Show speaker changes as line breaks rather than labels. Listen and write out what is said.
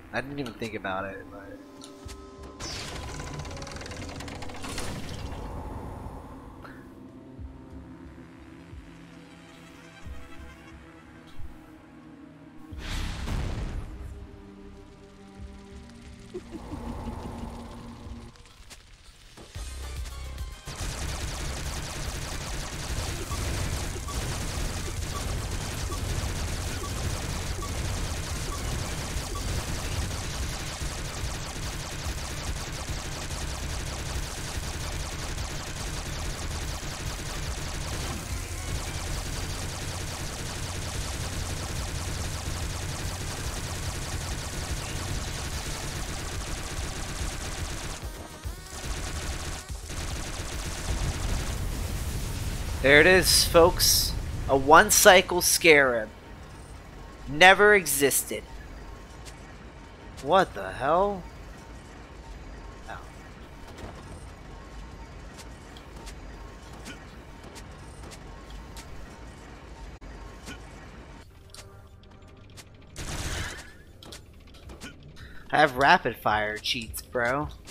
I didn't even think about it, but... There it is, folks. A one-cycle Scarab. Never existed. What the hell? Oh. I have rapid fire cheats, bro.